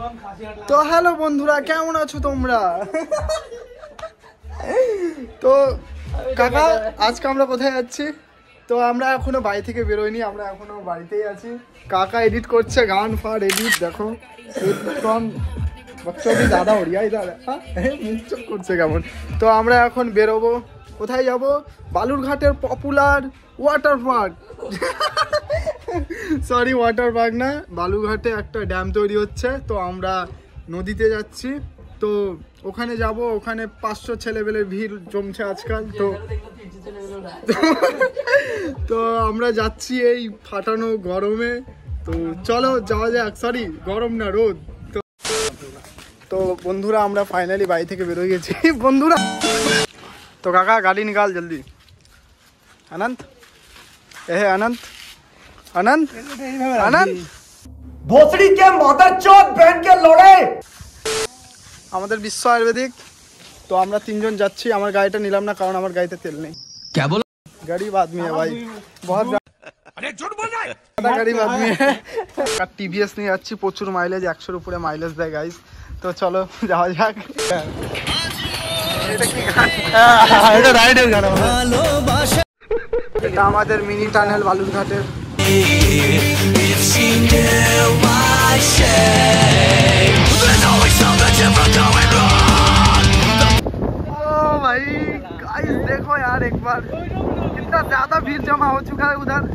তো হ্যালো বন্ধুরা, কেমন আছো তোমরা? তো কাকা, আজকে আমরা কোথায় যাচ্ছি? তো আমরা এখনো বাড়ি থেকে বেরোইনি, আমরা এখনো বাড়িতেই আছি। কাকা এডিট করছে, গান ফার এডিট দেখো। দাদা ওড়িয়াই দাদা মুখ চোখ করছে কেমন। তো আমরা এখন বেরোবো, কোথায় যাব? বালুরঘাটের popular water park, sorry water park না, বালুরঘাটে একটা ড্যাম তৈরি হচ্ছে, তো আমরা নদীতে যাচ্ছি। তো ওখানে যাব, ওখানে 500 ছেলেবেলের ভিড় জমছে আজকাল। তো আমরা যাচ্ছি এই ফাটানো গরমে। তো চলো যাওয়া যাক। সরি গরম না, রোদ। তো বন্ধুরা আমরা ফাইনালি বাড়ি থেকে বেরোয় গেছি বন্ধুরা। तो काका गाड़ी निकाल जल्दी। अनंत अनंत अनंत अनंत भोसड़ी के मदरचोद बहन के लोड़े। আমাদের বিশ্ব আয়ুর্বেদিক। তো আমরা তিনজন যাচ্ছি। আমার গাড়িটা নিলাম না কারণ আমার গাড়িতে তেল নেই। क्या बोला? गरीब आदमी है भाई, बहुत अरे झूठ बोल रहा है, गरीब आदमी है। टीवीएस নিয়ে যাচ্ছি, প্রচুর মাইলেজ, 100 এর উপরে মাইলেজ দেয় গাইস। তো চলো যাওয়া যাক। এটা আমাদের মিনি টানেল বালুরঘাটের। भाई गाइस देखो यार एक बार, कितना ज्यादा भीड़ जमा हो चुका है उधर।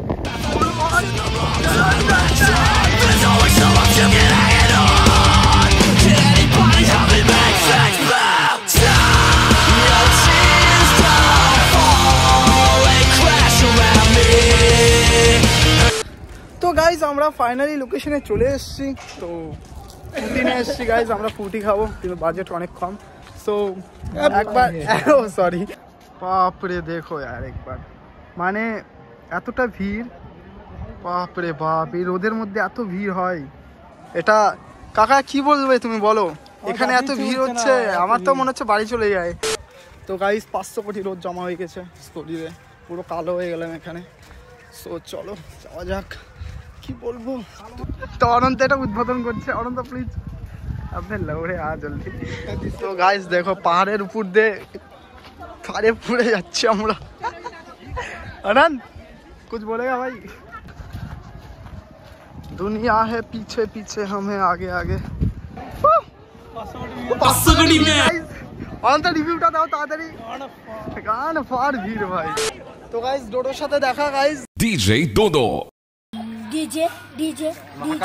তো গাইস আমরা ফাইনালি লোকেশনে চলে এসেছি। তো ফুটি নিয়ে এসেছি গাইস, আমরা ফুটি খাবো, কিন্তু বাজেট অনেক কম। সো একবার সরি, বাপরে দেখো यार একবার, মানে এতটা ভিড়, বাপরে বাপ, এই রোদের মধ্যে এত ভিড় হয়। এটা কাকা কি বলবে তুমি বলো, এখানে এত ভিড় হচ্ছে আমার তো মনে হচ্ছে বাড়ি চলে যায়। তো গাইস 500 কোটি রোদ জমা হয়ে গেছে স্টোরিতে, পুরো কালো হয়ে গেলাম এখানে। সো চলো যাওয়া যাক। কি বলবো, তো অনন্ত এটা উদ্বোধন করছে। অনন্ত প্লিজ আপনি লৌড়ে আ জলদি। তো গাইস দেখো পাহাড়ের উপর দিয়ে খাড়ে পুড়ে যাচ্ছি আমরা। अनंत कुछ बोलेगा भाई? दुनिया है पीछे पीछे, हम है आगे आगे। অনন্ত রিভিউটা দাও তাড়াতাড়ি। গান ফার ভিড় ভাই। তো গাইস ডোডোর সাথে দেখা guys. DJ Dodo, DJ DJ DJ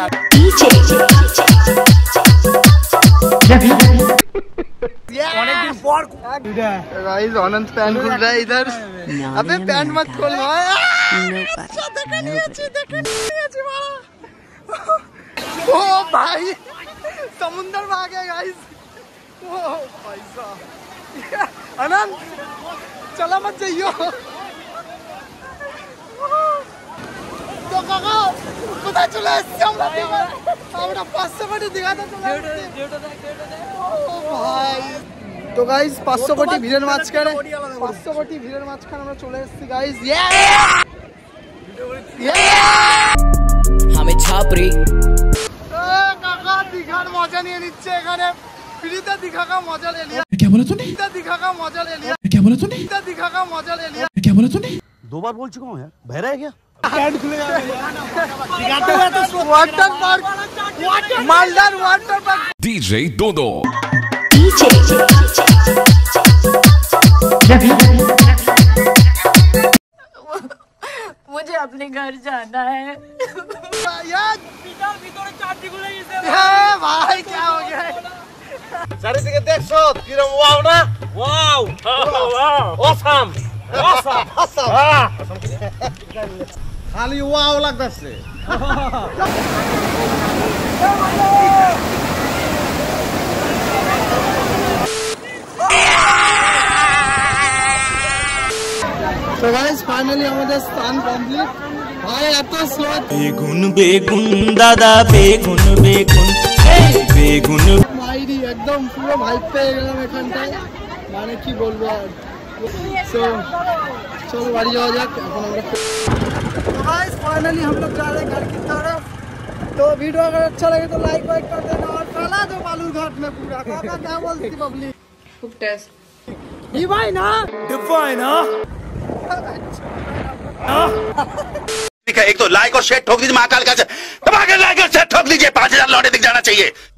অনেকদিন পর गाइस अनंत पैंट खुल रहा है इधर। अबे पैंट मत खोल भाई। ओ भाई समुंदर में आ गए गाइस। ओ भाई साहब, अनंत चला मत जाइयो। তো কাকা কোথায় চলে এসেছি আমরা? আমরা 500 কোটি দিঘাতে চলে এসেছি ভাই। তো গাইস 500 কোটি ভিড়ের মাঝখানে, 500 কোটি ভিড়ের মাঝখানে আমরা চলে এসেছি গাইস। আমি ছাপরি কাকা দিঘার মজা নিয়ে নিচ্ছে এখানে, ফ্রিতে দিঘা का मजा ले लिया। क्या बोला तूने? दिखा का मजा ले लिया। क्या बोला तूने? दिखा का मजा ले लिया। क्या बोला तूने? 2 बार बोल चुका हूँ यार, बहरा है क्या? वाटर पार्क, मालदार वाटर पार्क। डीजे डोडो, मुझे अपने घर जाना है। भाई क्या हो गया? চারিদিকে দেখছো কিরম ওয়াও না? ওয়াও অসাম অসাম খালি ওয়াও লাগতেছে। তো গাইস ফাইনালি আমাদের স্নান কমপ্লিট। ভাই এত স্লো। বেগুন বেগুন দাদা বেগুন বেগুন বেগুন মাইরি একদম পুরো ভাইব পেয়ে গেলাম এখানটায়, মানে কি বলবো আর। सो चलो गाड़ी जाओ जाक। तो गाइस फाइनली हम लोग जा रहे हैं घर की तरफ। तो वीडियो अगर अच्छा लगे तो लाइक वाइक कर देना और दो बालूरघाट में पूरा। काका क्या बोलती पब्लिक? टेस्ट भाई ना ठीक है, एक तो लाइक और शेयर ठोक दीजिए, महाकाल का दबा के लाइक और शेयर ठोक दीजिए, 5000 लौटे दिख जाना चाहिए।